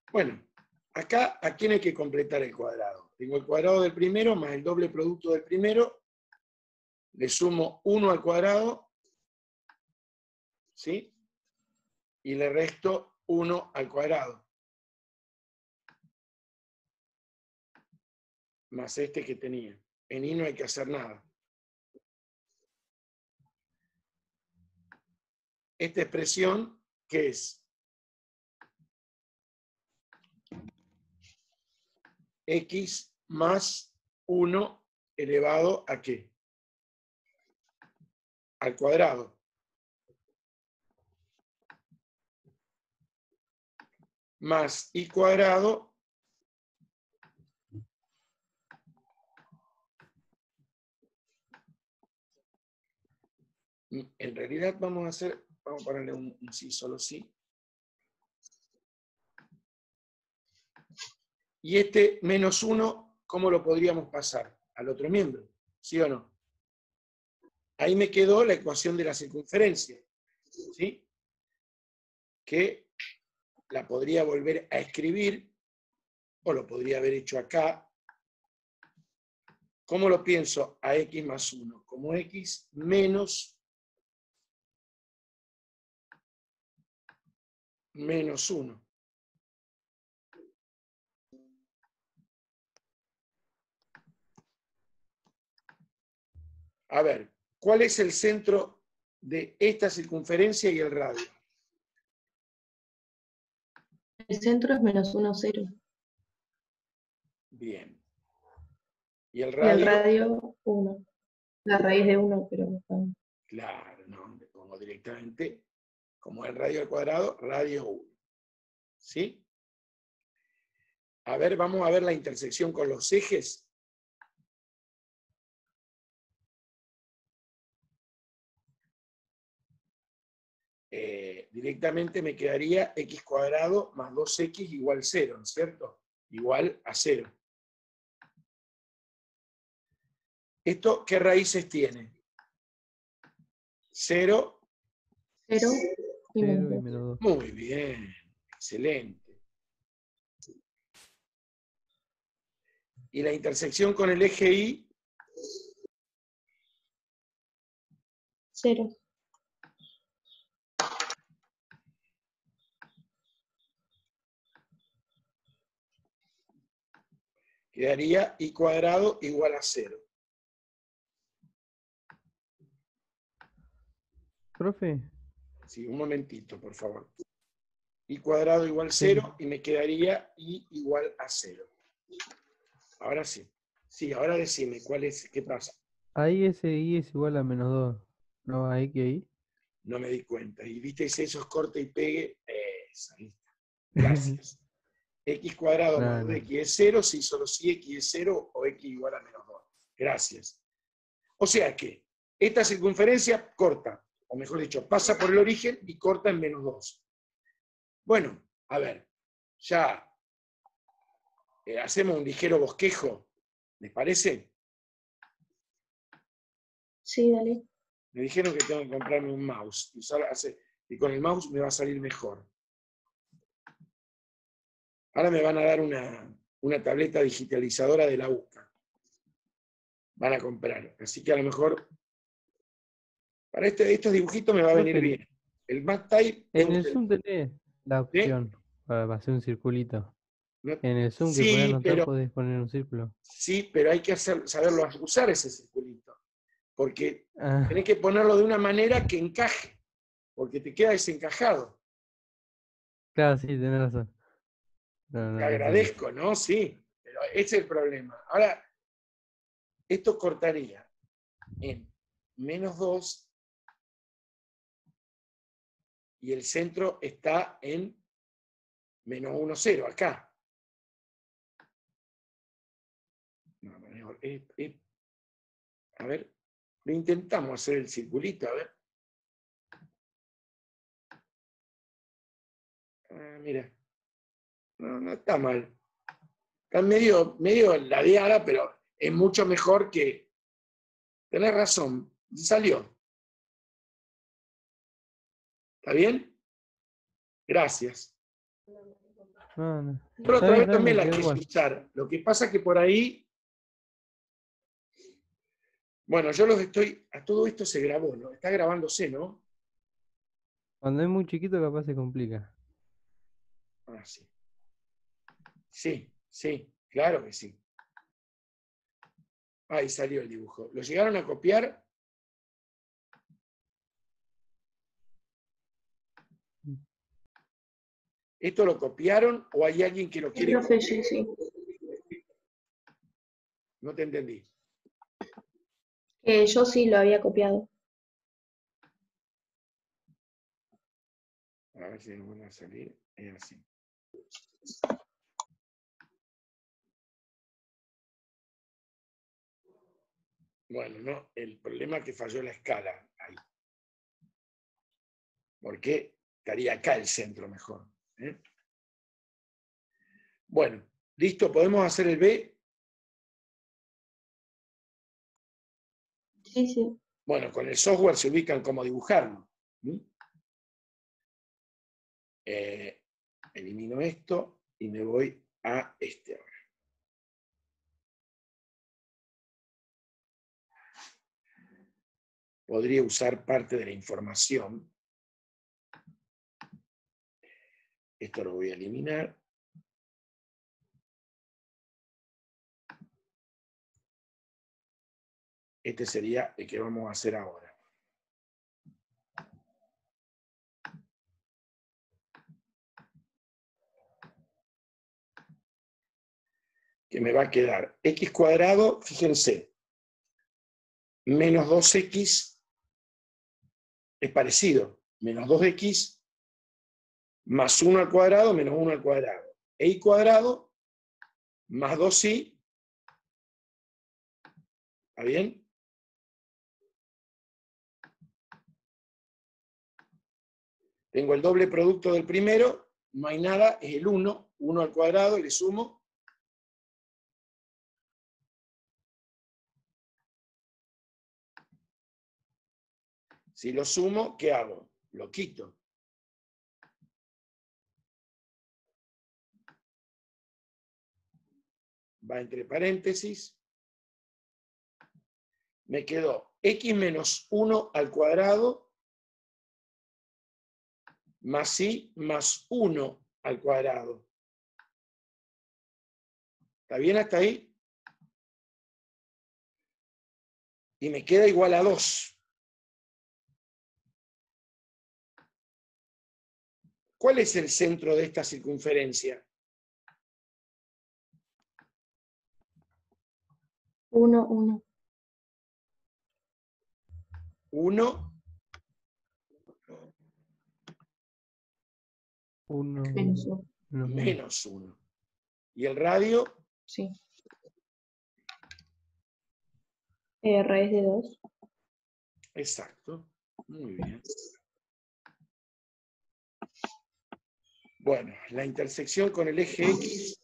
Bueno, acá, ¿a quién hay que completar el cuadrado? Tengo el cuadrado del primero más el doble producto del primero, le sumo 1 al cuadrado, ¿sí? Y le resto 1 al cuadrado. Más este que tenía. En y no hay que hacer nada. Esta expresión, ¿qué es? X más 1 elevado a ¿qué? Al cuadrado. Más y cuadrado en realidad vamos a ponerle un sí, solo sí. Y este menos 1, ¿cómo lo podríamos pasar? Al otro miembro, ¿sí o no? Ahí me quedó la ecuación de la circunferencia, ¿sí? Que la podría volver a escribir, o lo podría haber hecho acá. ¿Cómo lo pienso? A x más 1, como x menos 1. A ver, ¿cuál es el centro de esta circunferencia y el radio? El centro es menos 1, 0. Bien. ¿Y el Y el radio? radio, 1. La raíz de 1, pero no sabemos. Claro, no, le pongo directamente, como el radio al cuadrado, radio 1. ¿Sí? A ver, vamos a ver la intersección con los ejes. Directamente me quedaría x cuadrado más 2x igual 0, ¿no es cierto? Igual a 0. ¿Esto qué raíces tiene? 0. 0 y 0 menos y 2. menos 2. Muy bien, excelente. Y la intersección con el eje Y, 0. quedaría y cuadrado igual a 0. Profe, Sí, un momentito, por favor. Y cuadrado igual Sí. 0 y me quedaría y igual a 0. Ahora sí. Sí, ahora decime, ¿cuál es? ¿Qué pasa? ahí ese I es igual a menos 2. ¿No va ahí que ahí? No me di cuenta. Y viste, esos corte y pegue. Esa, ahí está. Gracias. X cuadrado más No. 2x es 0, si solo si x es 0 o x igual a menos 2. Gracias. O sea que esta circunferencia corta, o mejor dicho, pasa por el origen y corta en menos 2. Bueno, a ver, ya hacemos un ligero bosquejo, ¿les parece? Sí, dale. Me dijeron que tengo que comprarme un mouse y con el mouse me va a salir mejor. Ahora me van a dar una tableta digitalizadora de la UCA. Van a comprar. Así que a lo mejor para estos dibujitos me va a venir Profe, bien. El MathType es en el Zoom tenés la ¿sí? opción para hacer un circulito. No- En el Zoom que podés Sí, anotar podés poner un círculo. pero hay que saberlo usar ese circulito. Porque Ah, tenés que ponerlo de una manera que encaje. Porque te queda desencajado. claro, sí, tenés razón. Te No hice eso. agradezco, ¿no? Sí, pero ese es el problema. Ahora, esto cortaría en menos 2 y el centro está en menos 1, 0, acá. No, mejor, a ver, lo intentamos hacer el circulito, a ver. Mira, no está mal. Está medio ladeada, pero es mucho mejor que... Tenés razón, salió. ¿Está bien? Gracias. No, no. Yo la otra vez Está bien, también me la quedó quise igual. usar. Lo que pasa es que por ahí... Bueno, yo los estoy... A todo esto se grabó, ¿no? Está grabándose, ¿no? Cuando es muy chiquito capaz se complica. Ah, sí. Sí, sí, claro que sí. Ahí salió el dibujo. ¿Lo llegaron a copiar? ¿Esto lo copiaron o hay alguien que lo Sí, quiere profe, copiar? sí, sí. No te entendí. Yo sí lo había copiado. A ver si me van a salir. Es así. Bueno, no, el problema es que falló la escala ahí. Porque estaría acá el centro mejor. ¿Eh? Bueno, listo, ¿podemos hacer el B? Sí, sí. Bueno, con el software se ubican cómo dibujarlo. Elimino esto y me voy a este ahora. Podría usar parte de la información. Esto lo voy a eliminar. Este sería el que vamos a hacer ahora. Que me va a quedar x cuadrado, fíjense, menos 2x es parecido. Menos 2x más 1 al cuadrado menos 1 al cuadrado. Y cuadrado más 2y. ¿Está bien? Tengo el doble producto del primero, no hay nada, es el 1. 1 al cuadrado, le sumo. Si lo sumo, ¿qué hago? Lo quito. Va entre paréntesis. Me quedó x menos 1 al cuadrado más y más 1 al cuadrado. ¿Está bien hasta ahí? Y me queda igual a 2. ¿Cuál es el centro de esta circunferencia? 1, 1. 1, Uno, Menos 1. menos uno. menos 1. ¿Y el radio? Sí. Raíz de 2. Exacto. Muy bien. Bueno, la intersección con el eje X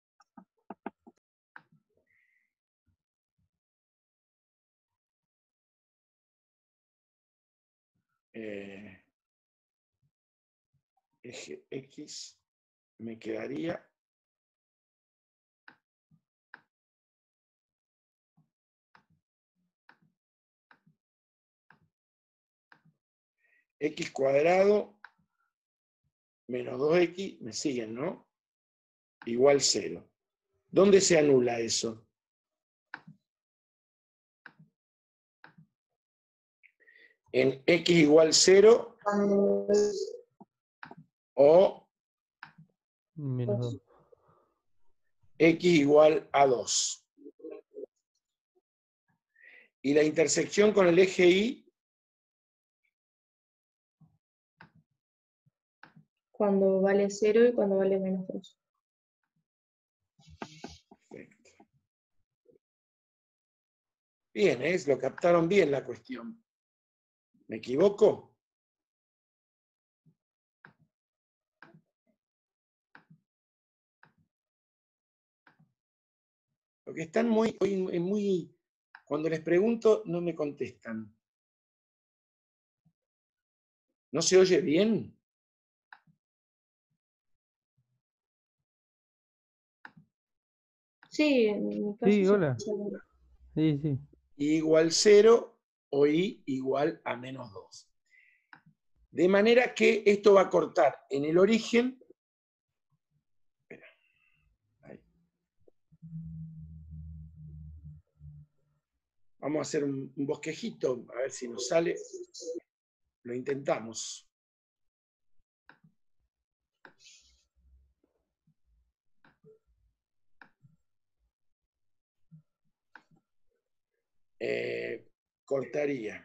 eje X me quedaría X cuadrado menos 2X, me siguen, ¿no? Igual 0. ¿Dónde se anula eso? En X igual 0 o Menos dos. X igual a 2. Y la intersección con el eje Y, Cuando vale 0 y cuando vale menos 2. perfecto. Bien, lo captaron bien la cuestión. ¿Me equivoco? Porque están muy... Cuando les pregunto, no me contestan. ¿No se oye bien? Sí, en mi caso Sí, sí. hola. Sí, sí. Y igual 0 o y igual a menos 2. De manera que esto va a cortar en el origen. Espera, ahí. Vamos a hacer un bosquejito, a ver si nos sale. Lo intentamos. Cortaría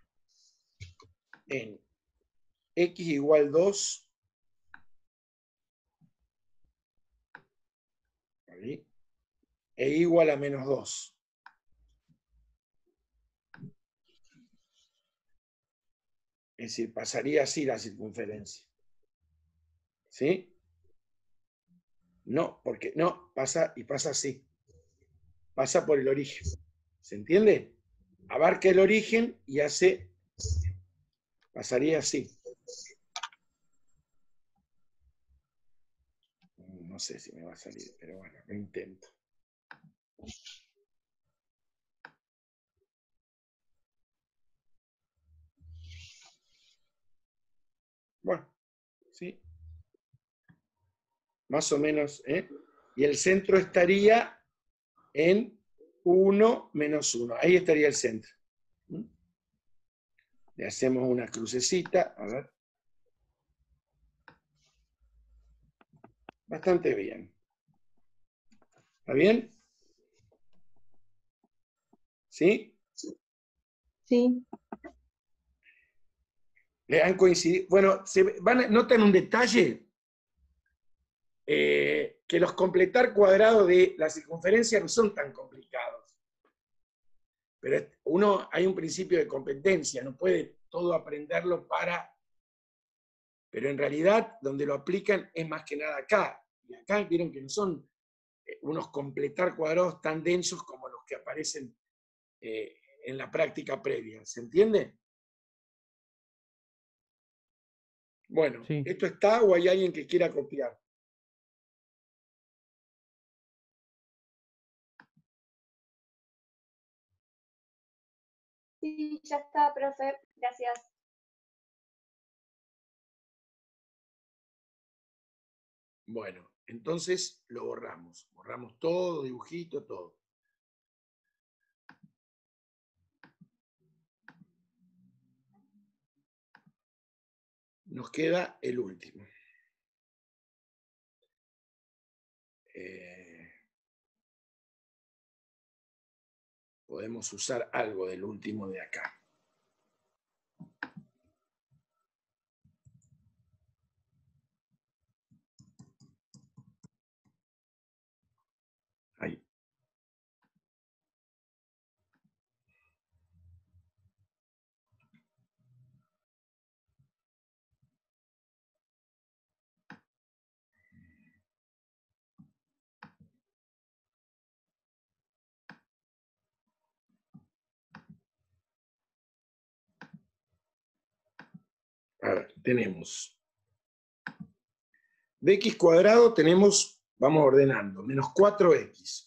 en x igual 2, ¿sí? E igual a menos 2. Es decir, pasaría así la circunferencia. ¿Sí? No, porque no, pasa y pasa así. Pasa por el origen. ¿Se entiende? Abarca el origen y hace, pasaría así. No sé si me va a salir, pero bueno, lo intento. Bueno, sí. Más o menos, ¿eh? Y el centro estaría en 1 menos 1. Ahí estaría el centro. Le hacemos una crucecita, a ver. Bastante bien. ¿Está bien? ¿Sí? Sí. Le han coincidido. Bueno, notan un detalle, que los completar cuadrados de la circunferencia no son tan complicados. Pero hay un principio de competencia, no puede todo aprenderlo para... Pero en realidad, donde lo aplican es más que nada acá. Y acá vieron que no son unos completar cuadrados tan densos como los que aparecen en la práctica previa. ¿Se entiende? Bueno, Sí. ¿esto está o hay alguien que quiera copiar? Sí, ya está, profe. Gracias. Bueno, entonces lo borramos. Borramos todo, dibujito, todo. Nos queda el último. Podemos usar algo del último de acá. Ahí. A ver, tenemos de x cuadrado tenemos, vamos ordenando, menos 4x.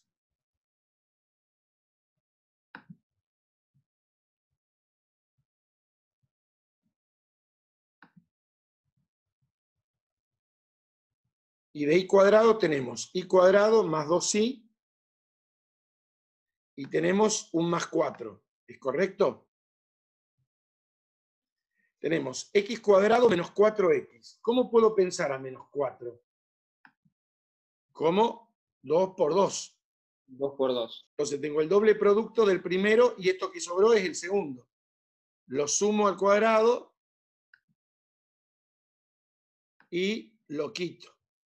Y de y cuadrado tenemos y cuadrado más 2y y tenemos un más 4. ¿Es correcto? Tenemos x cuadrado menos 4x. ¿Cómo puedo pensar a menos 4? Como 2 por 2. 2 por 2. Entonces tengo el doble producto del primero y esto que sobró es el segundo. Lo sumo al cuadrado y lo quito.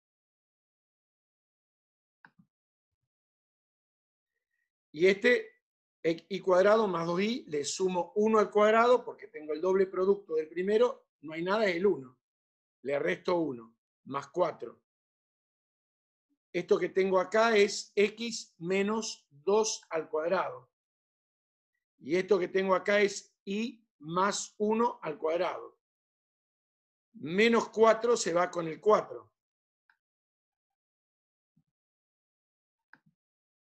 Y y cuadrado más 2y, le sumo 1 al cuadrado porque tengo el doble producto del primero, no hay nada, es el 1. Le resto 1, más 4. Esto que tengo acá es x menos 2 al cuadrado. Y esto que tengo acá es y más 1 al cuadrado. Menos 4 se va con el 4.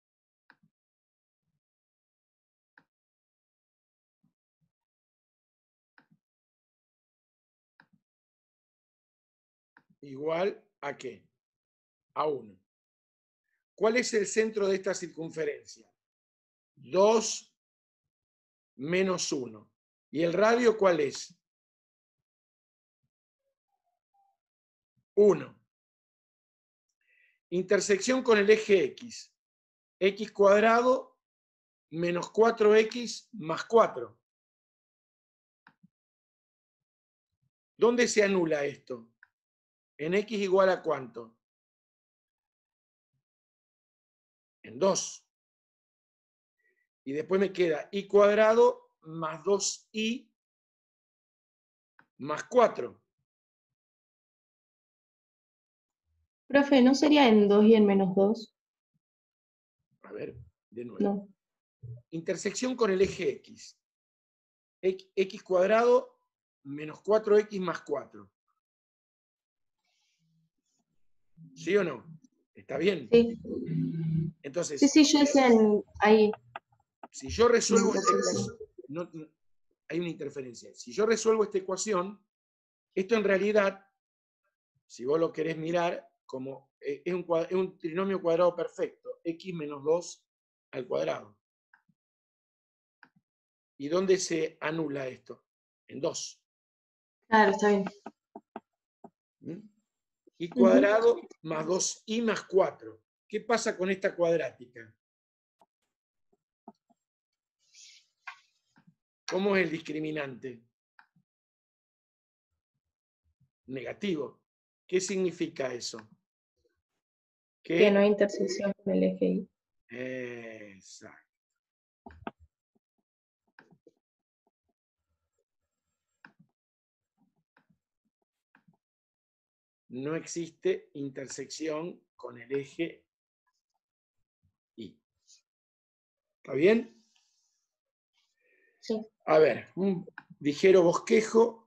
igual a ¿qué? A 1. ¿Cuál es el centro de esta circunferencia? 2 menos 1. ¿Y el radio cuál es? 1. Intersección con el eje X. X cuadrado menos 4X más 4. ¿Dónde se anula esto? ¿En X igual a cuánto? En 2. Y después me queda Y cuadrado más 2Y más 4. Profe, ¿no sería en 2 y en menos 2? A ver, de nuevo. No. Intersección con el eje X. X cuadrado menos 4X más 4. ¿Sí o no? ¿Está bien? Sí. Entonces, Sí, yo decía ahí. si yo resuelvo Intersección. hay una interferencia. Si yo resuelvo esta ecuación, esto en realidad, si vos lo querés mirar, como es un trinomio cuadrado perfecto, x menos 2 al cuadrado. ¿Y dónde se anula esto? En 2. Claro, está bien. Y cuadrado más 2y más 4. ¿Qué pasa con esta cuadrática? ¿Cómo es el discriminante? Negativo. ¿Qué significa eso? Que no hay intersección con el eje Y. Exacto. No existe intersección con el eje Y. ¿Está bien? Sí. A ver, un ligero bosquejo.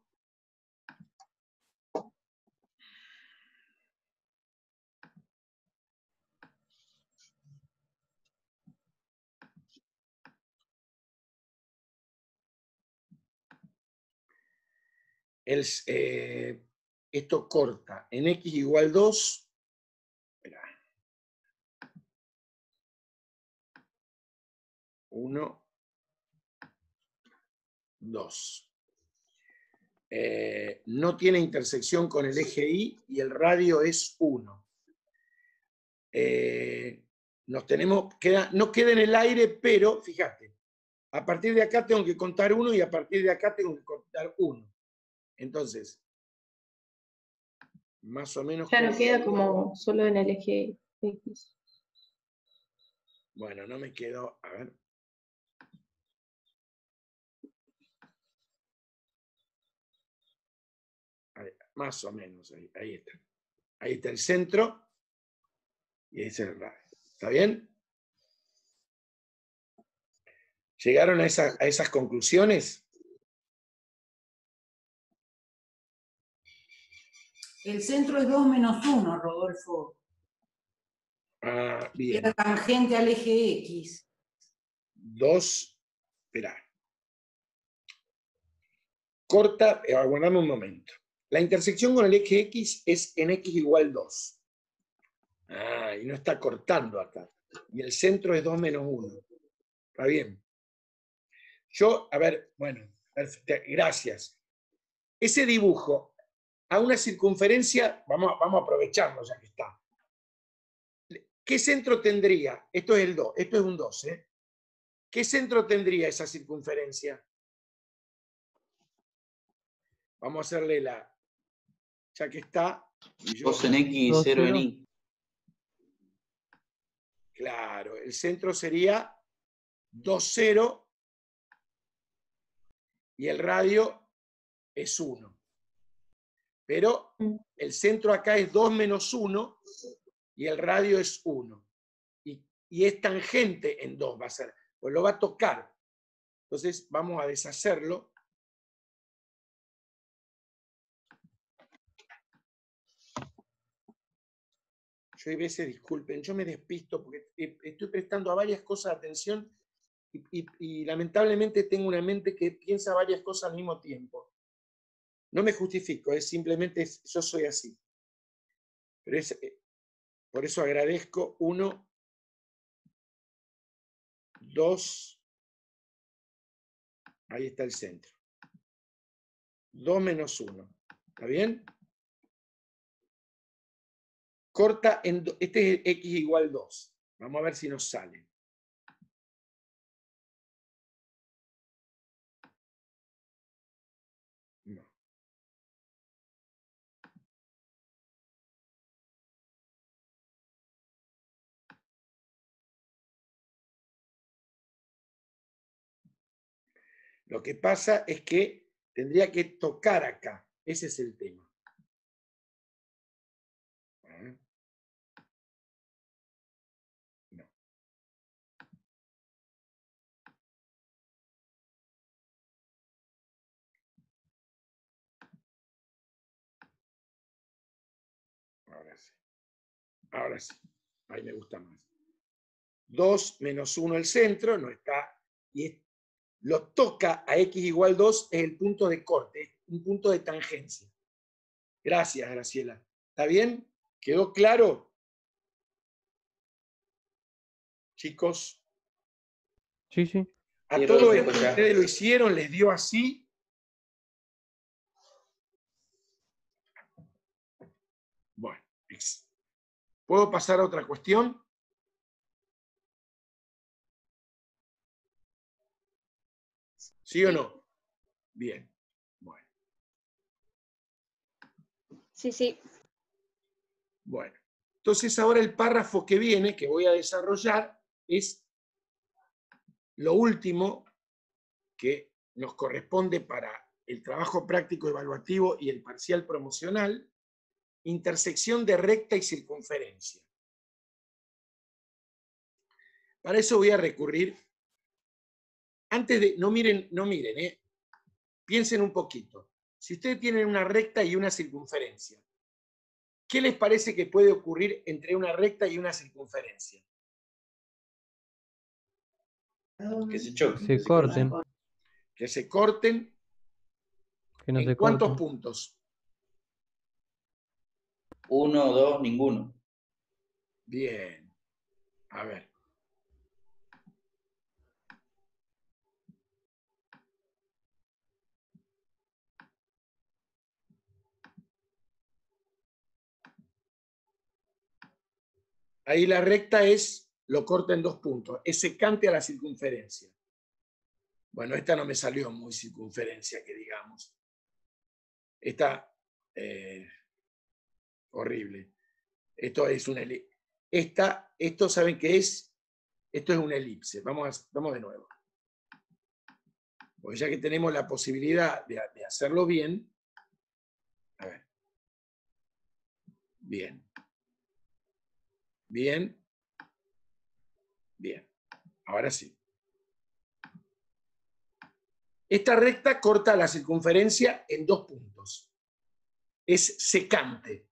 Esto corta. En X igual 2. Espera. 1, 2. No tiene intersección con el eje Y y el radio es 1. No queda en el aire, pero fíjate, a partir de acá tengo que contar 1 y a partir de acá tengo que contar 1. Entonces, más o menos... Claro, queda como solo en el eje X. Bueno, no me quedó... A ver. Ahí, más o menos, ahí está. Ahí está el centro y ahí es el radio. ¿Está bien? ¿Llegaron a esas conclusiones? El centro es 2 menos 1, Rodolfo. Ah, bien. Queda tangente al eje X. 2, espera. Corta, aguardame un momento. La intersección con el eje X es en X igual 2. Ah, y no está cortando acá. Y el centro es 2 menos 1. Está bien. A ver, bueno, gracias. Ese dibujo a una circunferencia, vamos a aprovecharlo ya que está. ¿Qué centro tendría? Esto es el 2, esto es un 2, ¿eh? ¿Qué centro tendría esa circunferencia? Vamos a hacerle ya que está. 2 en X, 0 en Y. Claro, el centro sería 2, 0 y el radio es 1. Pero el centro acá es 2 menos 1 y el radio es 1. Y es tangente en 2 va a ser, pues lo va a tocar. Entonces vamos a deshacerlo. Yo hay veces, disculpen, yo me despisto porque estoy prestando a varias cosas atención y lamentablemente tengo una mente que piensa varias cosas al mismo tiempo. No me justifico, es simplemente yo soy así. Pero por eso agradezco 1, 2, ahí está el centro. 2 menos 1. ¿Está bien? Corta en... Este es x igual 2. Vamos a ver si nos sale. No. Lo que pasa es que tendría que tocar acá. Ese es el tema. No. Ahora sí. Ahora sí. Ahí me gusta más. 2 menos 1 el centro, no está. Y lo toca a x igual 2, es el punto de corte, es un punto de tangencia. Gracias, Graciela. ¿Está bien? ¿Quedó claro? Chicos, Sí, sí. a Sí, todo profe, esto ya. ustedes lo hicieron, les dio así. Bueno, ¿puedo pasar a otra cuestión? ¿Sí o no? Bien. Bueno. Sí, sí. Bueno. Entonces ahora el párrafo que viene, que voy a desarrollar, es lo último que nos corresponde para el trabajo práctico evaluativo y el parcial promocional, intersección de recta y circunferencia. Para eso voy a recurrir, antes de, no miren, piensen un poquito. Si ustedes tienen una recta y una circunferencia, ¿qué les parece que puede ocurrir entre una recta y una circunferencia? Que se choquen. Se que se corten. crucen. Que se corten. Que no ¿En se cuántos corten. puntos? 1, 2, ninguno. Bien. A ver. Ahí la recta lo corta en 2 puntos. Es secante a la circunferencia. Bueno, esta no me salió muy circunferencia, que digamos. Esta, horrible. Esto es una elipse. Esto, ¿saben qué es? Esto es una elipse. Vamos de nuevo. Porque ya que tenemos la posibilidad de hacerlo bien, a ver. Bien. Bien. Bien. Ahora sí. Esta recta corta la circunferencia en 2 puntos. Es secante.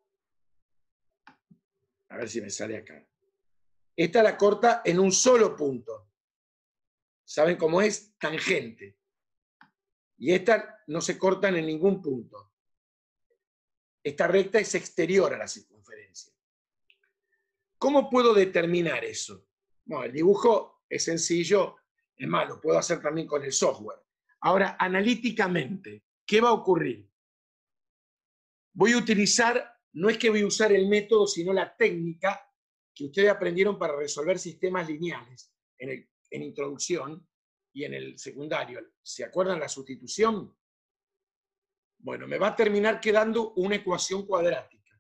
A ver si me sale acá. Esta la corta en un solo punto. ¿Saben cómo es? Tangente. Y esta no se cortan en ningún punto. Esta recta es exterior a la circunferencia. ¿Cómo puedo determinar eso? Bueno, el dibujo es sencillo, es más, lo puedo hacer también con el software. Ahora, analíticamente, ¿qué va a ocurrir? Voy a utilizar, no es que voy a usar el método, sino la técnica que ustedes aprendieron para resolver sistemas lineales en introducción y en el secundario. ¿Se acuerdan la sustitución? Bueno, me va a terminar quedando una ecuación cuadrática.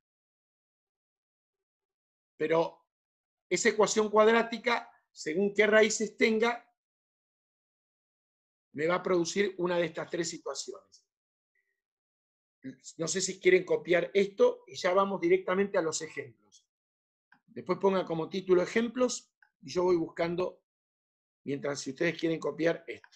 Pero esa ecuación cuadrática, según qué raíces tenga, me va a producir una de estas 3 situaciones. No sé si quieren copiar esto y ya vamos directamente a los ejemplos. Después pongan como título ejemplos y yo voy buscando, mientras si ustedes quieren copiar esto.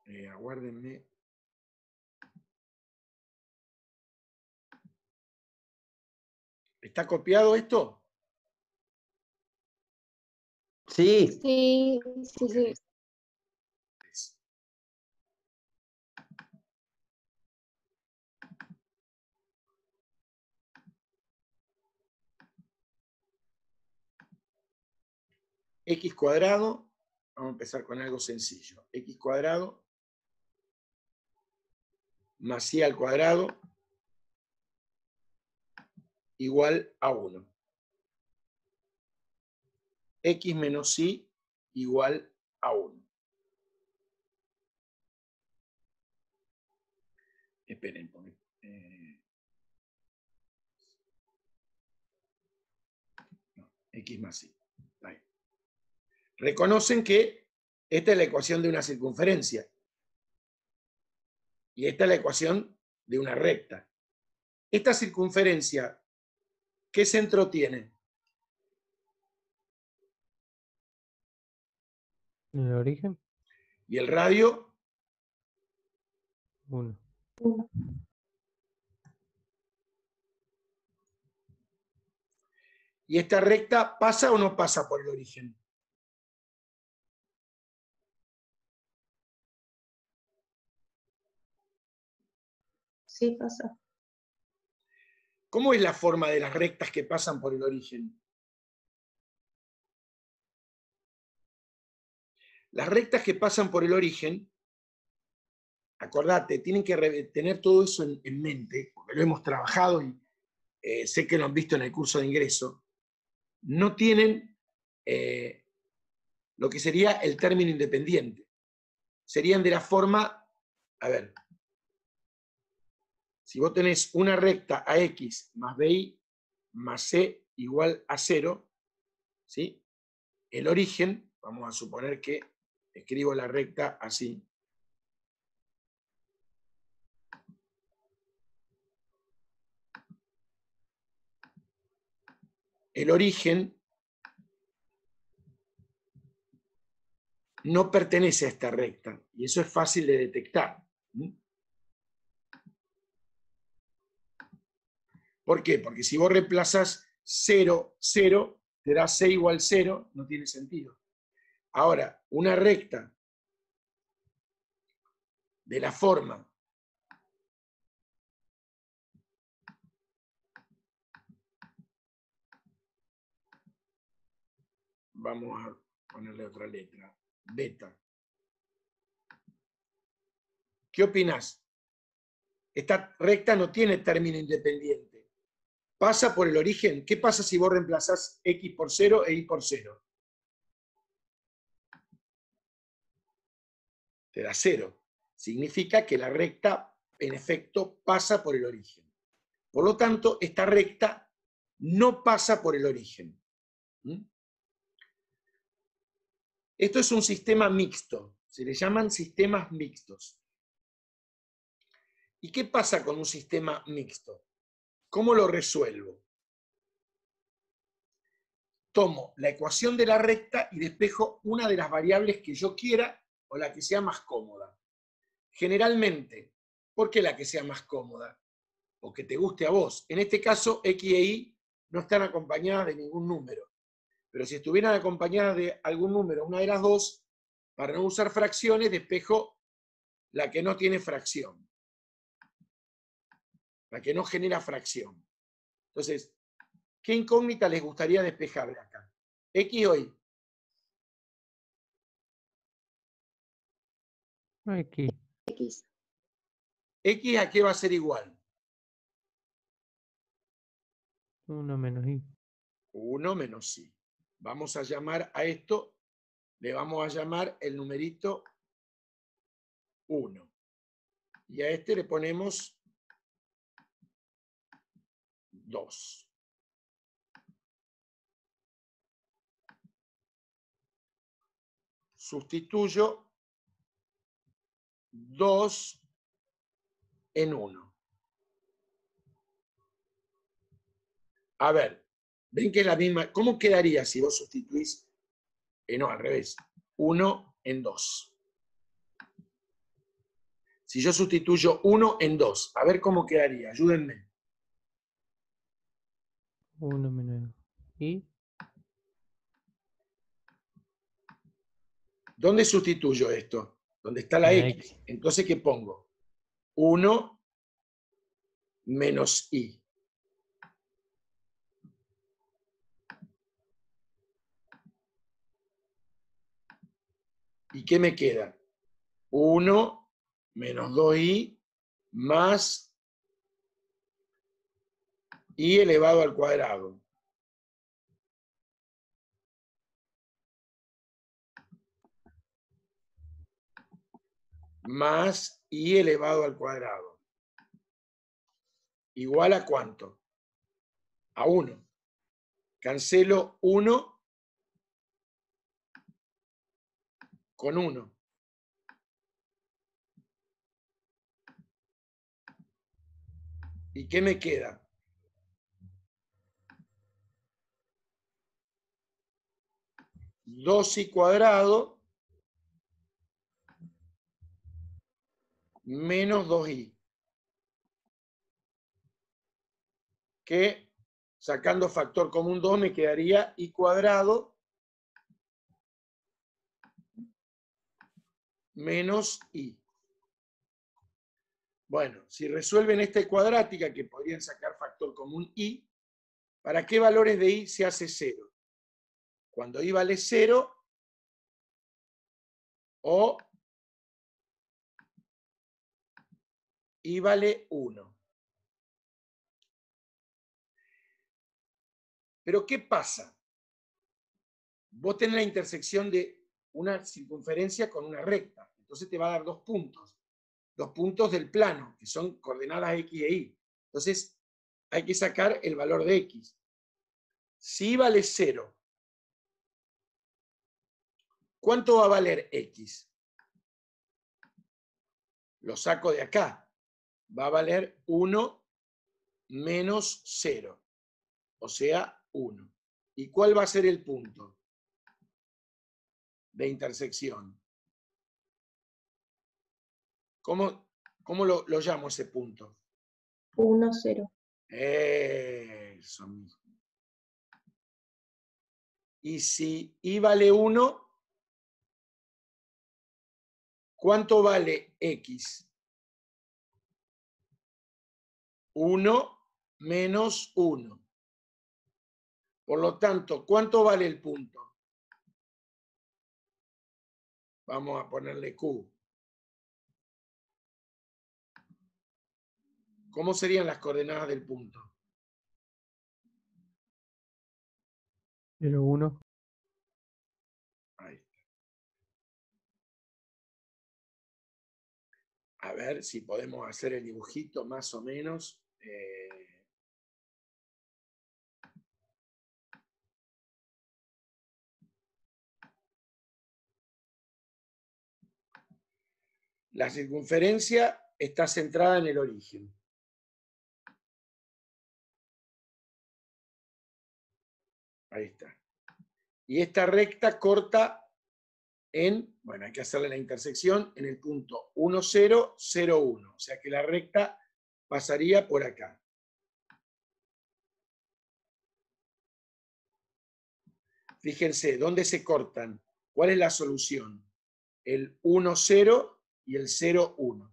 Aguárdenme. ¿Está copiado esto? Sí. Sí, sí, sí. X cuadrado, vamos a empezar con algo sencillo. X cuadrado más y al cuadrado igual a 1. X menos y igual a 1. Esperen, porque, no, X más y. Ahí. Reconocen que esta es la ecuación de una circunferencia. Y esta es la ecuación de una recta. Esta circunferencia, ¿qué centro tiene? ¿En el origen? Y el radio, 1. ¿y esta recta pasa o no pasa por el origen? Sí, pasa. ¿Cómo es la forma de las rectas que pasan por el origen? Las rectas que pasan por el origen, acordate, tienen que tener todo eso en mente, porque lo hemos trabajado y sé que lo han visto en el curso de ingreso, no tienen lo que sería el término independiente. Serían de la forma, a ver, si vos tenés una recta AX más BY más C igual a 0, ¿sí? El origen, vamos a suponer que escribo la recta así. El origen no pertenece a esta recta, y eso es fácil de detectar. ¿Por qué? Porque si vos reemplazas 0, 0, te da C igual 0, no tiene sentido. Ahora, una recta de la forma vamos a ponerle otra letra, beta. ¿Qué opinás? Esta recta no tiene término independiente. Pasa por el origen. ¿Qué pasa si vos reemplazás X por 0 e Y por 0? Te da 0. Significa que la recta, en efecto, pasa por el origen. Por lo tanto, esta recta no pasa por el origen. Esto es un sistema mixto. Se le llaman sistemas mixtos. ¿Y qué pasa con un sistema mixto? ¿Cómo lo resuelvo? Tomo la ecuación de la recta y despejo una de las variables que yo quiera o la que sea más cómoda. Generalmente, ¿por qué la que sea más cómoda? O que te guste a vos. En este caso, X e Y no están acompañadas de ningún número. Pero si estuvieran acompañadas de algún número, una de las dos, para no usar fracciones, despejo la que no tiene fracción. La que no genera fracción. Entonces, ¿qué incógnita les gustaría despejar de acá? X o Y. X. X. X a qué va a ser igual. 1 menos y. 1 menos y. Vamos a llamar a esto, le vamos a llamar el numerito 1. Y a este le ponemos 2. Sustituyo 2 en 1. A ver, ven que es la misma. ¿Cómo quedaría si vos sustituís? No, al revés. 1 en 2. Si yo sustituyo 1 en 2, a ver cómo quedaría, ayúdenme. 1 menos i. ¿Dónde sustituyo esto? Donde está la La x. Entonces, ¿qué pongo? 1 menos i. ¿Y qué me queda? 1 menos 2i más i elevado al cuadrado. Más i elevado al cuadrado. ¿Igual a cuánto? A 1. Cancelo 1 con 1. ¿Y qué me queda? Dos i cuadrado menos 2i. Que sacando factor común 2 me quedaría i cuadrado menos i. Bueno, si resuelven esta cuadrática, que podrían sacar factor común i, ¿para qué valores de i se hace 0? Cuando i vale 0 o i vale 1. Pero ¿qué pasa? Vos tenés la intersección de una circunferencia con una recta. Entonces te va a dar 2 puntos. 2 puntos del plano, que son coordenadas x e y. Entonces hay que sacar el valor de x. Si y vale 0, ¿cuánto va a valer x? Lo saco de acá. Va a valer 1 menos 0. O sea, 1. ¿Y cuál va a ser el punto de intersección? ¿Cómo lo llamo ese punto? 1, 0. Eso mismo. Y si i vale 1, ¿cuánto vale x? 1 menos 1. Por lo tanto, ¿cuánto vale el punto? Vamos a ponerle q. ¿Cómo serían las coordenadas del punto? 0, 1. Ahí está. A ver si podemos hacer el dibujito más o menos. La circunferencia está centrada en el origen. Ahí está. Y esta recta corta en, bueno, hay que hacerle la intersección en el punto 1, 0, 0, 1. O sea que la recta pasaría por acá. Fíjense, ¿dónde se cortan? ¿Cuál es la solución? El 1, 0 y el 0, 1.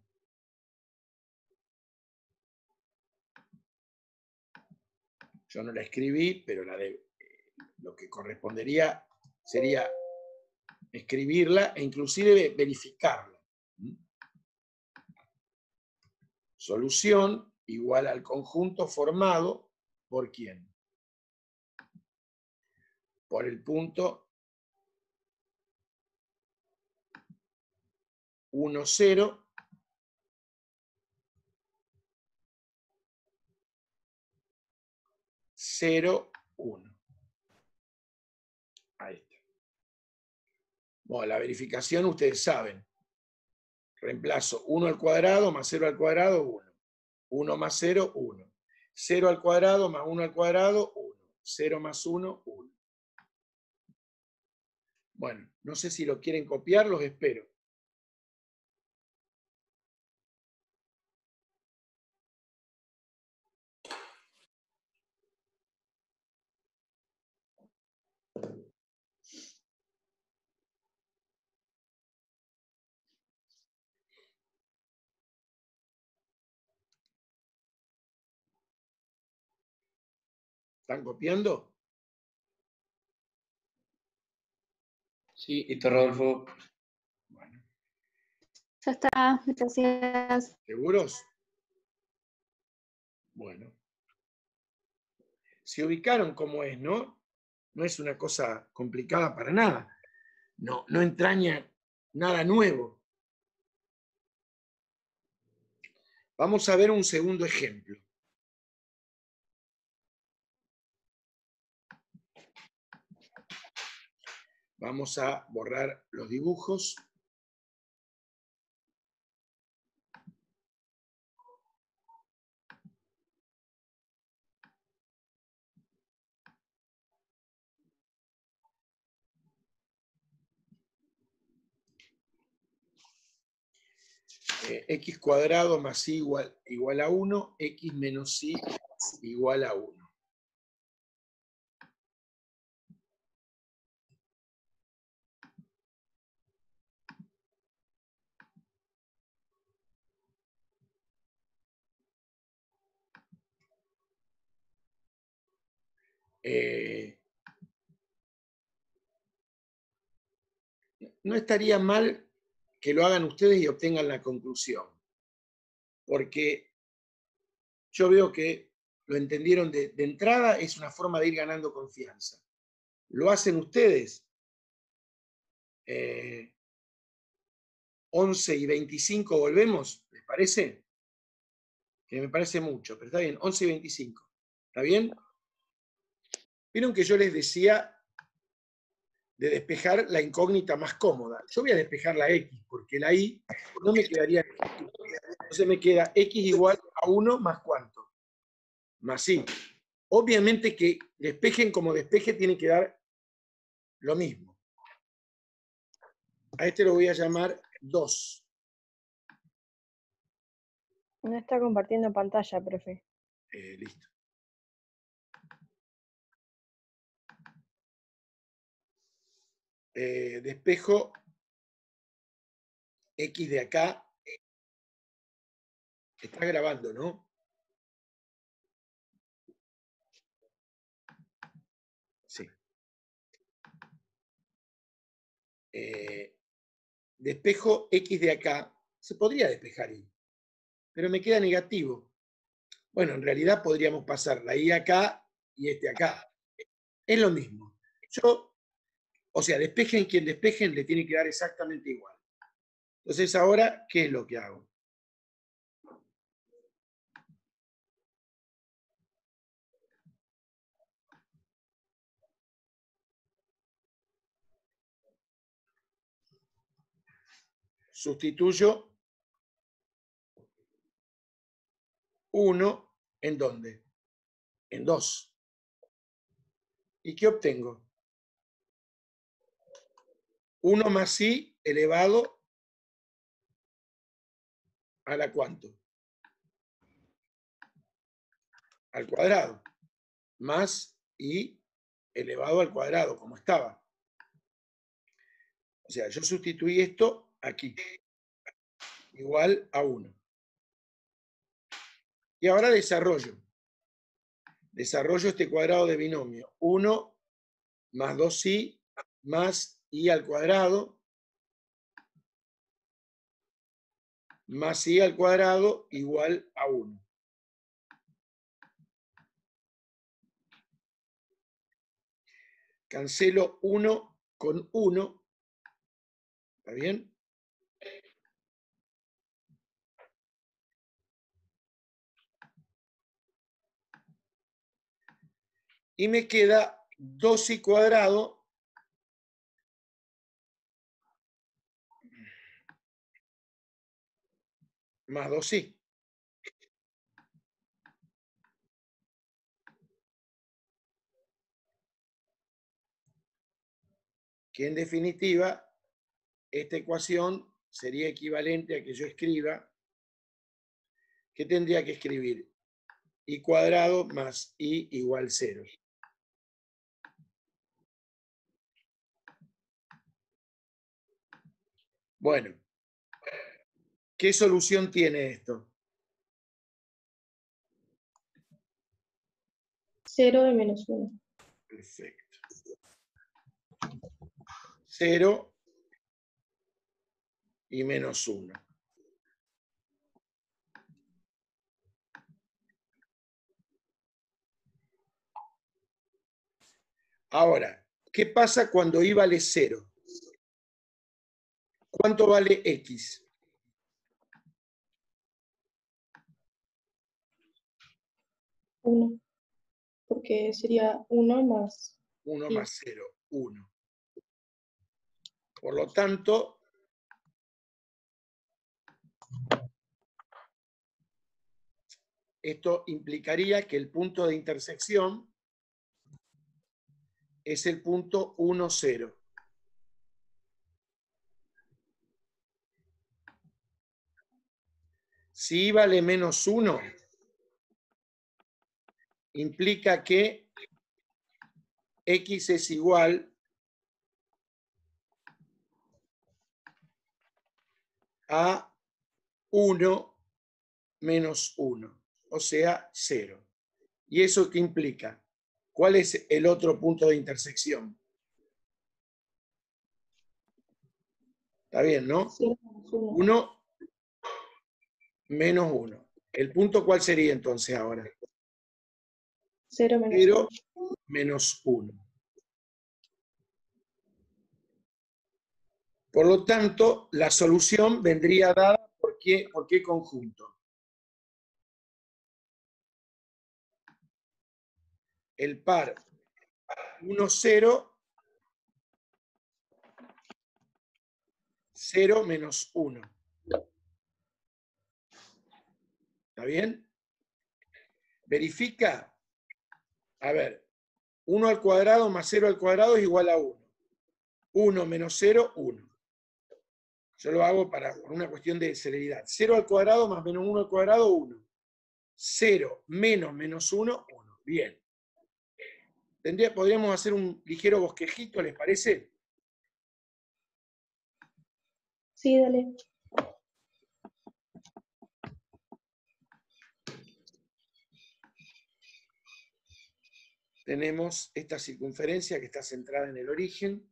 Yo no la escribí, pero lo que correspondería sería escribirla e inclusive verificarla. Solución igual al conjunto formado por ¿quién? Por el punto 1, 0, 0, 1. Ahí está. Bueno, la verificación ustedes saben. Reemplazo 1 al cuadrado más 0 al cuadrado, 1. 1 más 0, 1. 0 al cuadrado más 1 al cuadrado, 1. 0 más 1, 1. Bueno, no sé si lo quieren copiar, los espero. ¿Están copiando? Sí, listo, Rodolfo. Bueno, Ya está, gracias. ¿seguros? Bueno. Se ubicaron cómo es, ¿no? No es una cosa complicada para nada. No entraña nada nuevo. Vamos a ver un segundo ejemplo. Vamos a borrar los dibujos. X cuadrado más y igual a 1, x menos y igual a 1. No estaría mal que lo hagan ustedes y obtengan la conclusión, porque yo veo que lo entendieron de entrada, es una forma de ir ganando confianza. Lo hacen ustedes, 11 y 25 volvemos, ¿les parece? Que me parece mucho, pero está bien, 11 y 25. ¿Está bien? Vieron que yo les decía de despejar la incógnita más cómoda. Yo voy a despejar la x, porque la y no me quedaría. Entonces me queda x igual a 1 más ¿cuánto? Más y. Obviamente que despejen como despeje tiene que dar lo mismo. A este lo voy a llamar 2. No está compartiendo pantalla, profe. Listo. Despejo x de acá. Está grabando, ¿no? Sí. Despejo x de acá. Se podría despejar y, pero me queda negativo. Bueno, en realidad podríamos pasar la y acá y este acá. Es lo mismo. O sea, despejen quien despejen, le tiene que dar exactamente igual. Entonces ahora, ¿qué es lo que hago? Sustituyo 1 ¿en dónde? En 2. ¿Y qué obtengo? 1 más y elevado a la ¿cuánto? Al cuadrado. Más y elevado al cuadrado, como estaba. O sea, yo sustituí esto aquí. Igual a 1. Y ahora desarrollo. Desarrollo este cuadrado de binomio. 1 más 2i más i al cuadrado más i al cuadrado igual a 1. Cancelo 1 con 1. ¿Está bien? Y me queda 2i cuadrado más 2i. Que en definitiva, esta ecuación sería equivalente a que yo escriba, ¿qué tendría que escribir? I cuadrado más i igual 0. Bueno, ¿qué solución tiene esto? 0 y menos 1. Perfecto. 0 y menos 1. Ahora, ¿qué pasa cuando y vale 0? ¿Cuánto vale x? 1. Porque sería 1 más 1 y. más 0, 1. Por lo tanto, esto implicaría que el punto de intersección es el punto 1, 0. Si y vale menos 1, implica que x es igual a 1 menos 1, o sea, 0. ¿Y eso qué implica? ¿Cuál es el otro punto de intersección? Está bien, ¿no? 0 menos 1. 1 menos 1. ¿El punto cuál sería entonces ahora? 0 menos 0 1. menos 1. Por lo tanto, la solución vendría dada ¿por qué conjunto? El par 1, 0, 0 menos 1. ¿Está bien? Verifica. A ver, 1 al cuadrado más 0 al cuadrado es igual a 1. 1 menos 0, 1. Yo lo hago por una cuestión de celeridad. 0 al cuadrado más menos 1 al cuadrado, 1. 0 menos menos 1, 1. Bien. Podríamos hacer un ligero bosquejito, ¿les parece? Sí, dale. Tenemos esta circunferencia que está centrada en el origen.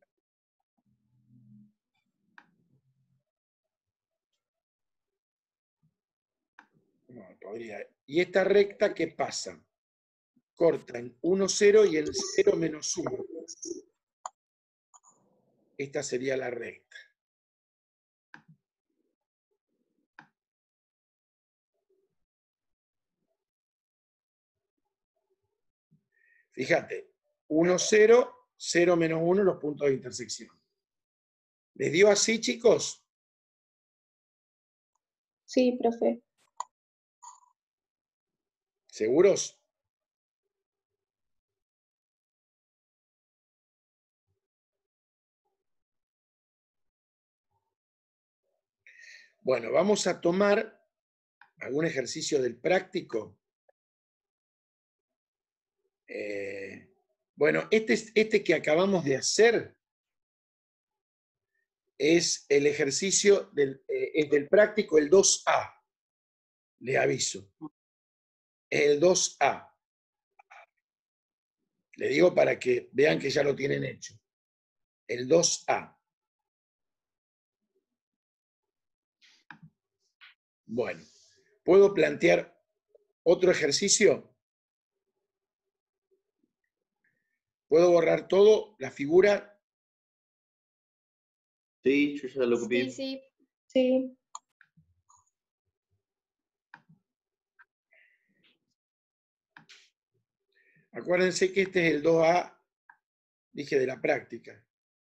No, y esta recta, ¿qué pasa? Corta en 1, 0 y en 0 menos 1. Esta sería la recta. Fíjate, 1, 0, 0 menos 1, los puntos de intersección. ¿Les dio así, chicos? Sí, profe. ¿Seguros? Bueno, vamos a tomar algún ejercicio del práctico. Bueno, este que acabamos de hacer es el ejercicio es del práctico, el 2A. Le aviso. El 2A. Le digo para que vean que ya lo tienen hecho. El 2A. Bueno, ¿puedo plantear otro ejercicio? ¿Puedo borrar todo? ¿La figura? Sí, yo ya lo copié. Sí, sí. Sí. Acuérdense que este es el 2A, dije, de la práctica.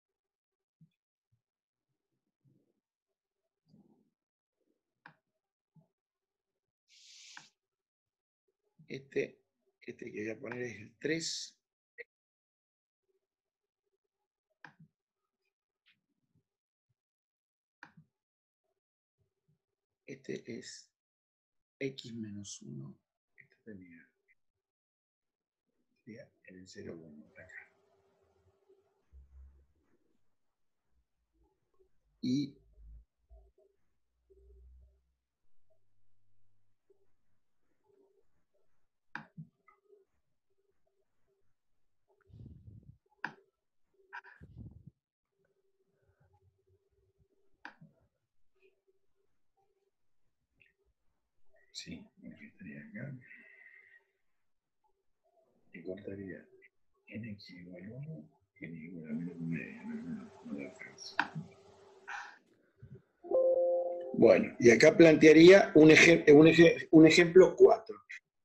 Este que voy a poner es el 3. Este es x menos 1. Este sería el 0, 1 acá. Y Sí, aquí estaría acá. Y cortaría en x igual a 1 y en y igual a menos medio. No da alcanza. Bueno, y acá plantearía un ejemplo 4.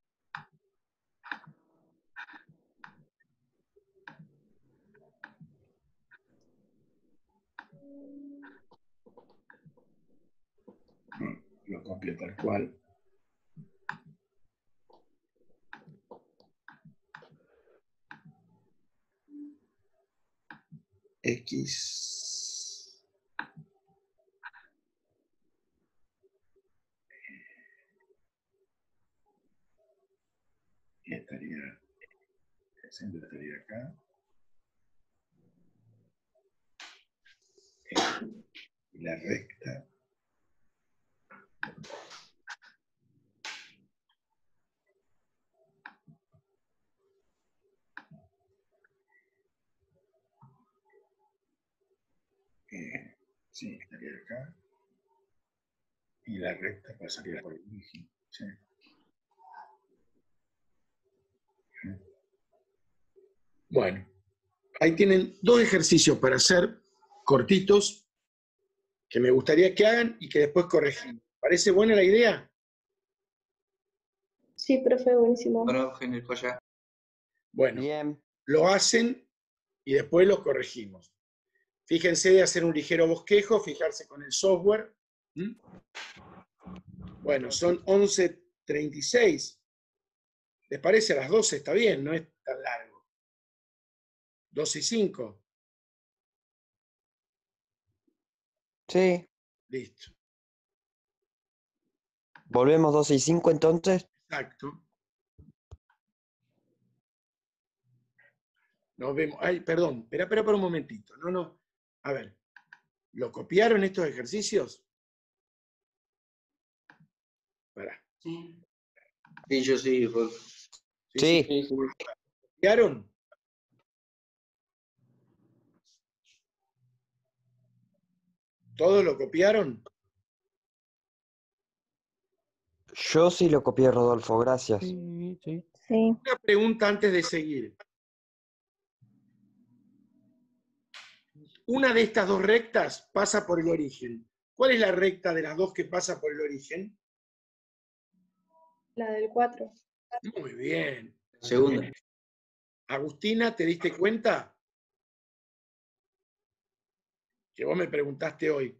Lo copio tal cual. X. Y estaría, el centro estaría acá. Y la recta. Sí, estaría acá. Y la recta pasaría por el origen. ¿Sí? Bueno, ahí tienen 2 ejercicios para hacer, cortitos, que me gustaría que hagan y que después corregimos. ¿Parece buena la idea? Sí, profe, buenísimo. Bueno, genial, joya. Bueno, Bien. lo hacen y después lo corregimos. Fíjense de hacer un ligero bosquejo, fijarse con el software. Bueno, son 11:36. ¿Les parece? A las 12 está bien, no es tan largo. 12:05. Sí. Listo. Volvemos 12:05 entonces. Exacto. Nos vemos. Ay, perdón, espera un momentito. No. A ver, ¿lo copiaron estos ejercicios? Pará. Sí. Sí, yo sí, Rolf. Sí. ¿Copiaron? ¿Todos lo copiaron? Yo sí lo copié, Rodolfo, gracias. Sí, sí. Sí. Una pregunta antes de seguir. Una de estas 2 rectas pasa por el origen. ¿Cuál es la recta de las 2 que pasa por el origen? La del 4. Muy bien. Segunda. Agustina, ¿te diste cuenta? Que vos me preguntaste hoy.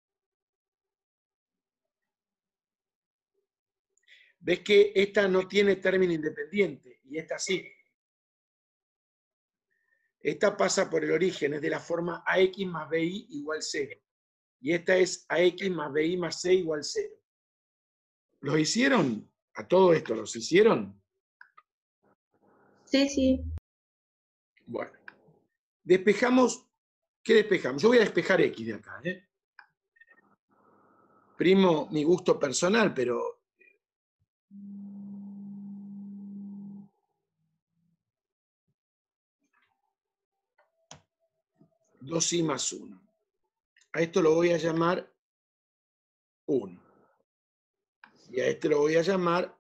¿Ves que esta no tiene término independiente? Y esta sí. Esta pasa por el origen, es de la forma AX más BI igual 0. Y esta es AX más BI más C igual 0. ¿Los hicieron? ¿A todo esto los hicieron? Sí, sí. Bueno. Despejamos. ¿Qué despejamos? Yo voy a despejar X de acá. Primo mi gusto personal, pero... Dos y más 1. A esto lo voy a llamar 1. Y a este lo voy a llamar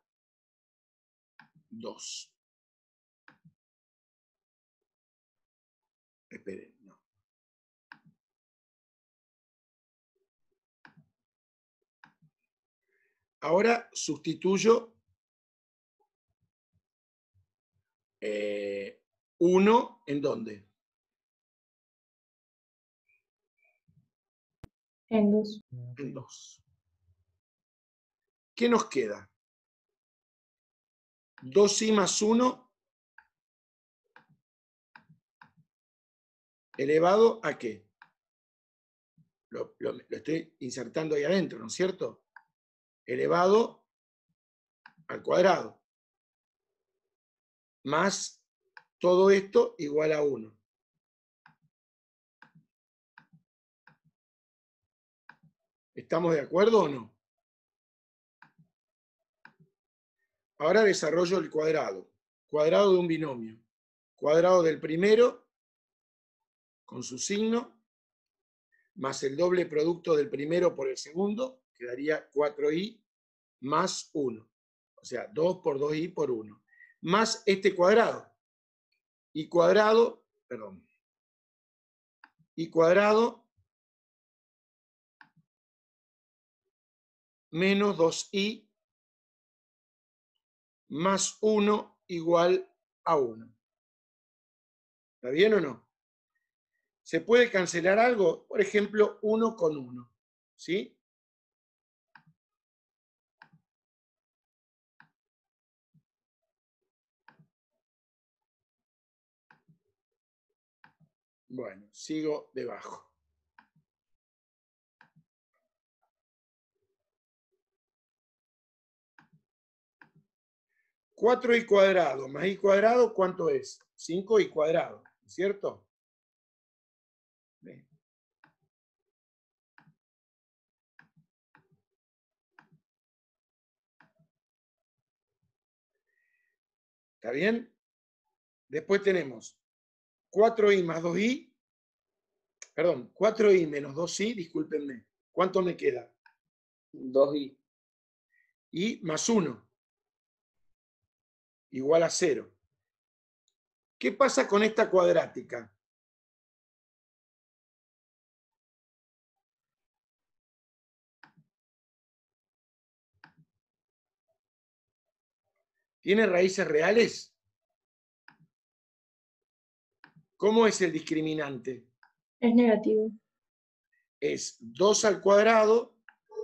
2. Esperen, no. Ahora sustituyo 1 ¿en dónde? En 2. En 2. ¿Qué nos queda? 2i más 1 elevado a qué? Lo estoy insertando ahí adentro, ¿no es cierto? Elevado al cuadrado. Más todo esto igual a 1. ¿Estamos de acuerdo o no? Ahora desarrollo el cuadrado. Cuadrado de un binomio. Cuadrado del primero, con su signo, más el doble producto del primero por el segundo, quedaría 4i más 1. O sea, 2 por 2i por 1. Más este cuadrado. I cuadrado, perdón. I cuadrado menos 2i más 1 igual a 1. ¿Está bien o no? ¿Se puede cancelar algo? Por ejemplo, 1 con 1. ¿Sí? Bueno, sigo debajo. Cuatro i cuadrado más i cuadrado, ¿cuánto es? 5i cuadrado, ¿cierto? Bien. ¿Está bien? Después tenemos 4i más 2i, perdón, 4i menos 2i, discúlpenme. ¿Cuánto me queda? 2i. I más 1, igual a 0. ¿Qué pasa con esta cuadrática? ¿Tiene raíces reales? ¿Cómo es el discriminante? Es negativo. Es 2 al cuadrado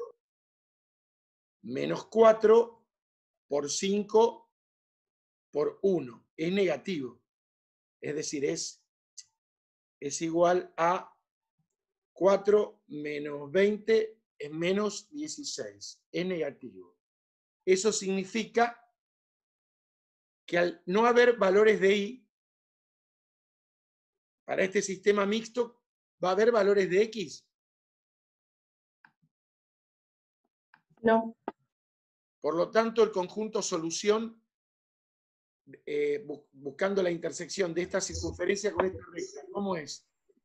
menos 4 por 5 por 1. Es negativo. Es decir, es igual a 4 menos 20 es menos 16. Es negativo. Eso significa que al no haber valores de i, para este sistema mixto, ¿va a haber valores de x? No. Por lo tanto, el conjunto solución, buscando la intersección de esta circunferencia con esta recta, ¿cómo es?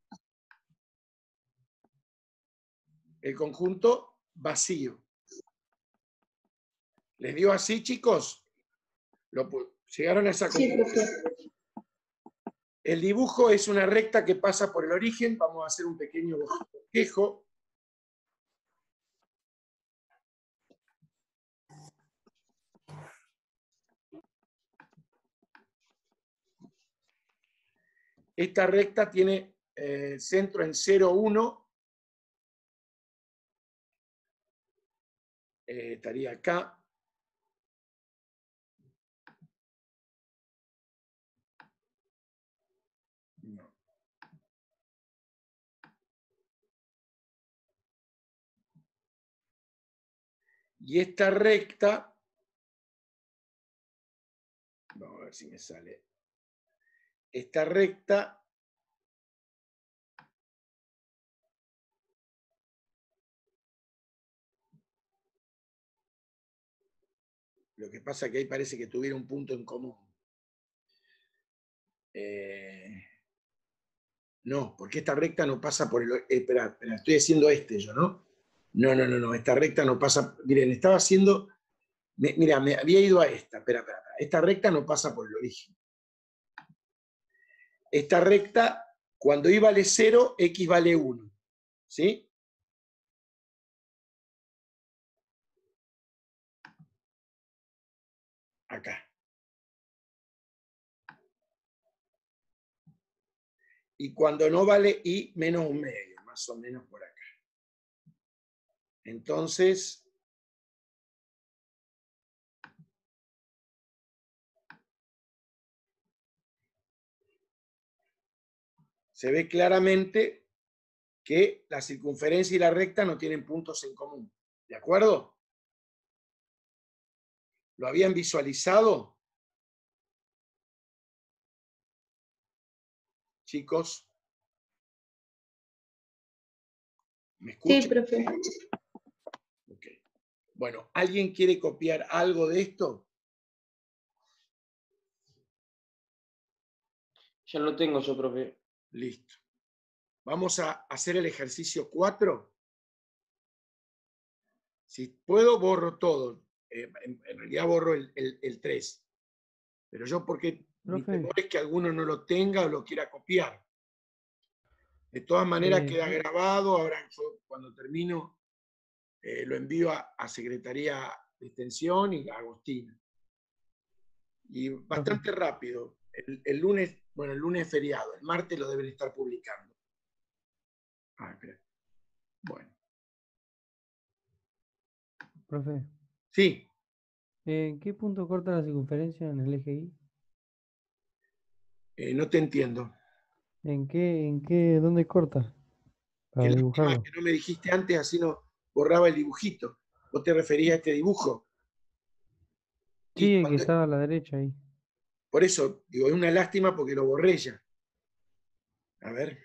El conjunto vacío. ¿Les dio así, chicos? ¿Llegaron a esa Sí, conclusión? profe. El dibujo es una recta que pasa por el origen. Vamos a hacer un pequeño bosquejo. Esta recta tiene centro en 0, 1. Estaría acá. No. Y esta recta, vamos a ver si me sale. Esta recta lo que pasa es que ahí parece que tuviera un punto en común. No, porque esta recta no pasa por el... espera, estoy haciendo yo, ¿no? No, esta recta no pasa... Miren, estaba haciendo... Mira, me había ido a esta, espera. Esta recta no pasa por el origen. Esta recta, cuando y vale 0, x vale 1. ¿Sí? Acá. Y cuando no vale y menos un medio, más o menos por acá. Entonces... se ve claramente que la circunferencia y la recta no tienen puntos en común. ¿De acuerdo? ¿Lo habían visualizado? Chicos. ¿Me escuchan? Sí, profe. Ok. Bueno, ¿alguien quiere copiar algo de esto? Ya lo tengo yo, profe. Listo. Vamos a hacer el ejercicio 4. Si puedo, borro todo. en realidad borro el 3. Pero yo porque mi Profe. temor es que alguno no lo tenga o lo quiera copiar. De todas maneras queda grabado. Ahora yo cuando termino lo envío a Secretaría de Extensión y a Agostina. Y bastante rápido. El lunes, bueno, el lunes es feriado. El martes lo deben estar publicando. Espera. Bueno. Profe, Sí. ¿en qué punto corta la circunferencia en el eje Y? No te entiendo. ¿Dónde corta? Qué Para lástima dibujarlo. que no me dijiste antes, así no borraba el dibujito. ¿Vos te referías a este dibujo? Y Sí, el que estaba a la derecha ahí. por eso, digo, es una lástima porque lo borré ya. A ver.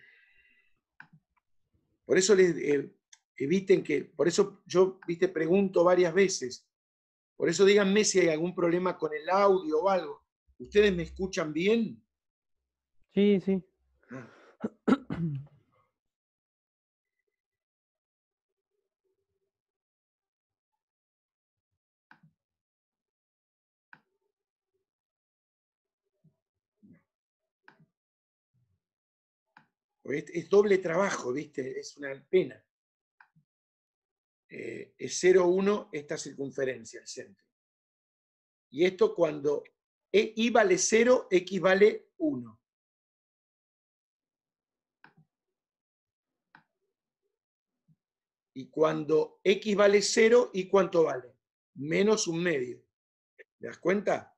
Por eso eviten que, por eso yo, viste, pregunto varias veces. Por eso díganme si hay algún problema con el audio o algo. ¿Ustedes me escuchan bien? Sí, sí. Ah. Es doble trabajo, ¿viste? Es una pena. Es 0,1 esta circunferencia, el centro. Y esto cuando y vale 0, x vale 1. Y cuando x vale 0, ¿y cuánto vale? Menos un medio. ¿Te das cuenta?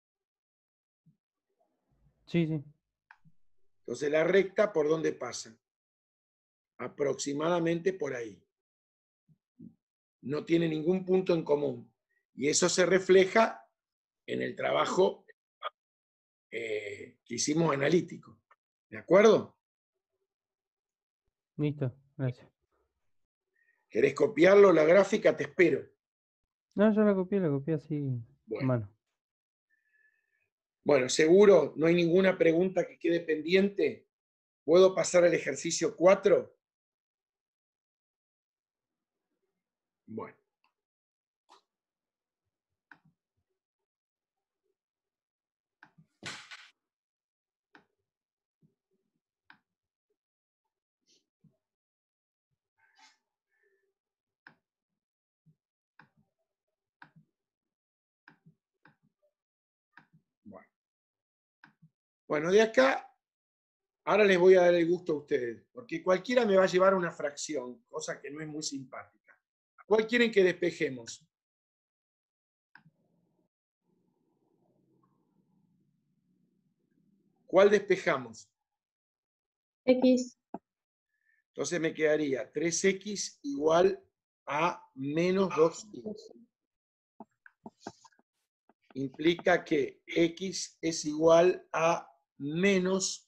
Sí, sí. Entonces la recta, ¿por dónde pasa? Aproximadamente por ahí. No tiene ningún punto en común. Y eso se refleja en el trabajo que hicimos analítico. ¿De acuerdo? Listo, gracias. ¿Querés copiarlo, la gráfica? Te espero. No, yo la copié así a mano. Bueno, seguro, no hay ninguna pregunta que quede pendiente. ¿Puedo pasar al ejercicio 4? Bueno. Bueno, de acá, ahora les voy a dar el gusto a ustedes, porque cualquiera me va a llevar una fracción, cosa que no es muy simpática. ¿Cuál quieren que despejemos? ¿Cuál despejamos? X. Entonces me quedaría 3x igual a menos 2y. Implica que x es igual a menos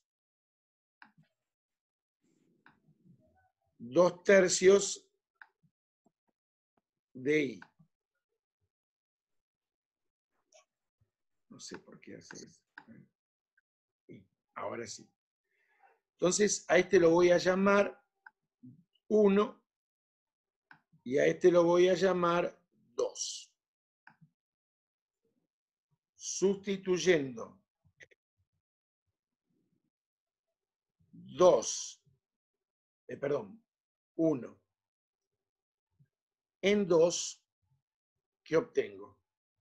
2/3 de y. No sé por qué hace eso. Ahora sí. Entonces a este lo voy a llamar 1 y a este lo voy a llamar 2. Sustituyendo 1 en 2, ¿qué obtengo?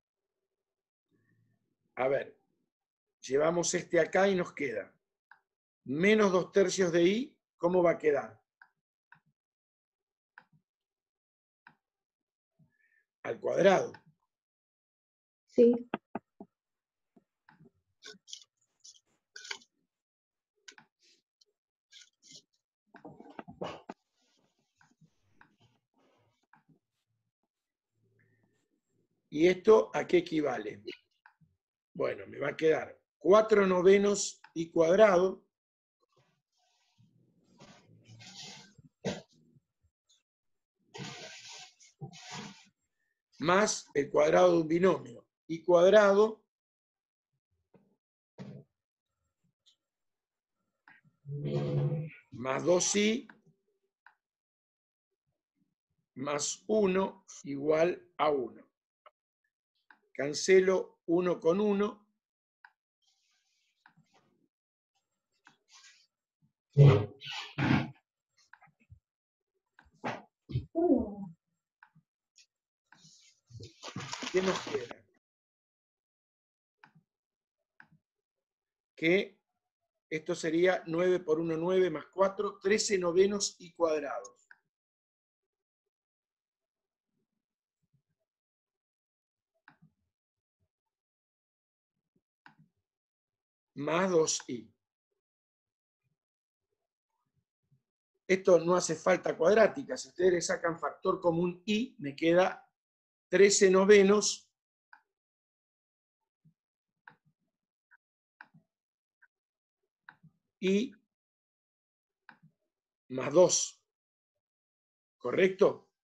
A ver, llevamos este acá y nos queda menos 2/3 de y, ¿cómo va a quedar? Al cuadrado. Sí. ¿Y esto a qué equivale? Bueno, me va a quedar 4/9 y cuadrado más el cuadrado de un binomio. Y cuadrado más 2i más 1 igual a 1. cancelo 1 con 1. ¿Qué nos queda? Que esto sería 9 por 1, 9 más 4, 13 novenos y cuadrados. Más 2i. Esto no hace falta cuadrática. Si ustedes le sacan factor común i, me queda 13 novenos y más 2. ¿Correcto?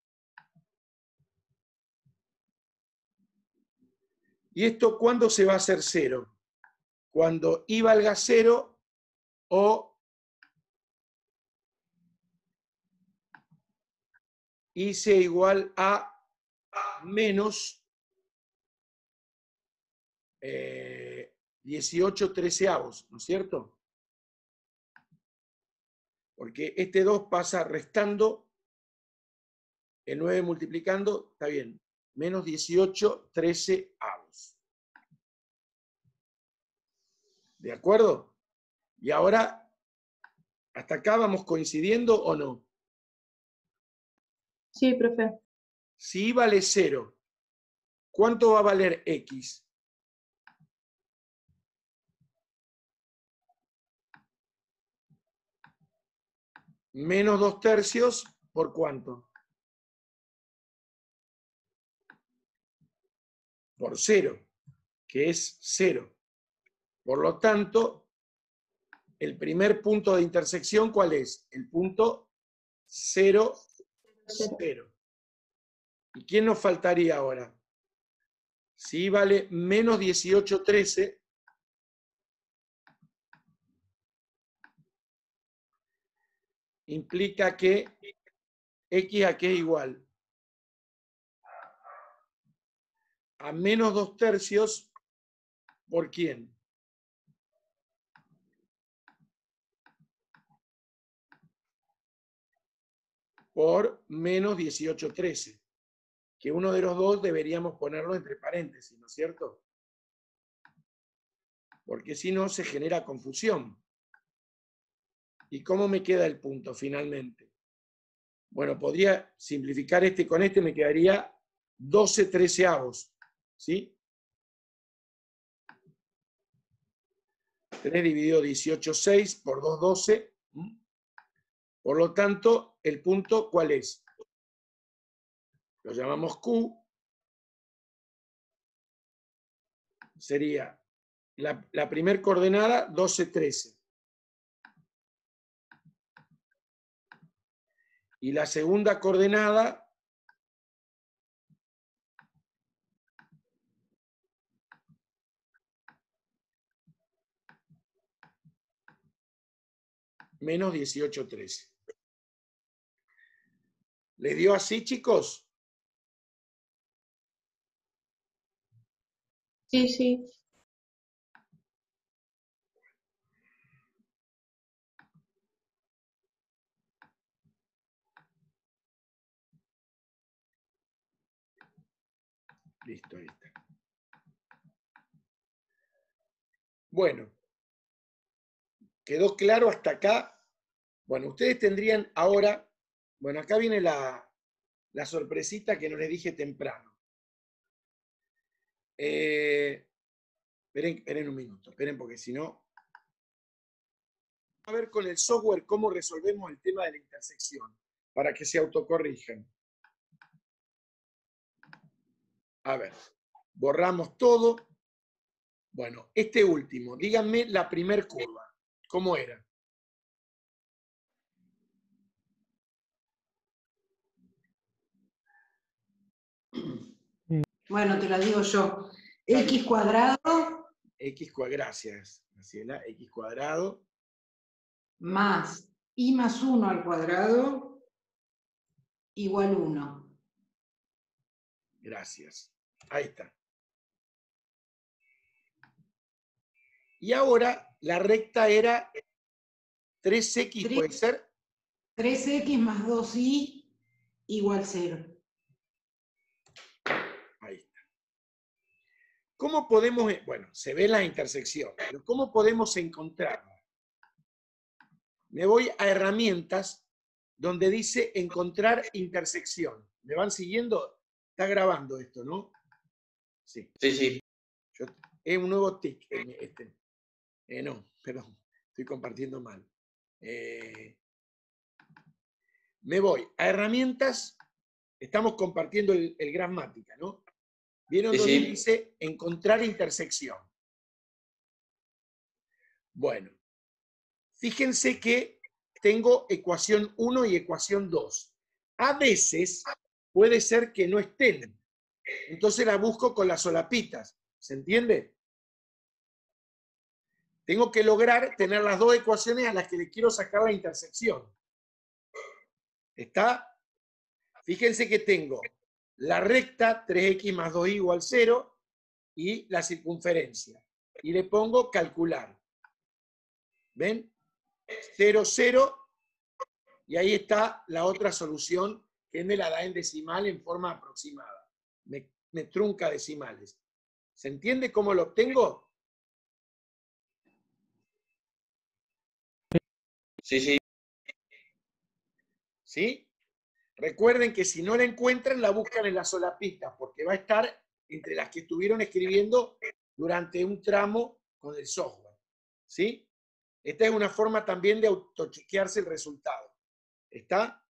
¿Y esto cuándo se va a hacer 0? Cuando i valga 0 o i sea igual a menos 18 treceavos, ¿no es cierto? Porque este 2 pasa restando, el 9 multiplicando, está bien, menos 18 treceavos. ¿De acuerdo? Y ahora, ¿hasta acá vamos coincidiendo o no? Sí, profe. Si i vale 0, ¿cuánto va a valer x? Menos 2 tercios, ¿por cuánto? Por 0, que es 0. Por lo tanto, el primer punto de intersección, ¿cuál es? El punto 0, 0. ¿Y quién nos faltaría ahora? Si i vale menos 18, 13, implica que x a qué es igual. A menos 2 tercios, ¿por quién? Por menos 18, 13. Que uno de los dos deberíamos ponerlo entre paréntesis, ¿no es cierto? Porque si no se genera confusión. ¿Y cómo me queda el punto finalmente? Bueno, podría simplificar este con este, me quedaría 12 treceavos, ¿sí? 3 dividido 18, 6, por 2, 12. Por lo tanto, el punto, ¿cuál es? Lo llamamos Q. Sería la primer coordenada, 12, 13. Y la segunda coordenada, menos 18, 13. ¿Le dio así, chicos? Sí, sí. Listo, ahí está. Bueno, ¿quedó claro hasta acá? Bueno, ustedes tendrían ahora, bueno, acá viene la sorpresita que no les dije temprano. Esperen un minuto, esperen porque si no... A ver con el software cómo resolvemos el tema de la intersección, para que se autocorrijan. A ver, borramos todo. Bueno, este último, díganme la primer curva. ¿Cómo era? Bueno, te la digo yo. X cuadrado X cuadrado, gracias, Graciela, X cuadrado más I más 1 al cuadrado igual 1. Gracias. Ahí está. Y ahora la recta era 3x, ¿puede ser? 3x más 2y igual 0. Ahí está. ¿Cómo podemos, bueno, se ve la intersección, pero ¿cómo podemos encontrarla? Me voy a herramientas donde dice encontrar intersección. ¿Me van siguiendo? Está grabando esto, ¿no? Sí. Sí, sí. Es un nuevo tic. No, perdón, estoy compartiendo mal. Me voy a herramientas, estamos compartiendo el Gramática, ¿no? ¿Vieron Sí, donde sí. dice encontrar intersección? Bueno, fíjense que tengo ecuación 1 y ecuación 2. A veces puede ser que no estén. Entonces la busco con las solapitas. ¿Se entiende? Tengo que lograr tener las dos ecuaciones a las que le quiero sacar la intersección. ¿Está? Fíjense que tengo la recta 3x más 2y igual 0 y la circunferencia. Y le pongo calcular. ¿Ven? 0, 0. Y ahí está la otra solución que me la da en decimal en forma aproximada. Me trunca decimales. ¿Se entiende cómo lo obtengo? Sí, sí. ¿Sí? Recuerden que si no la encuentran, la buscan en las solapistas, porque va a estar entre las que estuvieron escribiendo durante un tramo con el software. ¿Sí? Esta es una forma también de autochequearse el resultado. ¿Está?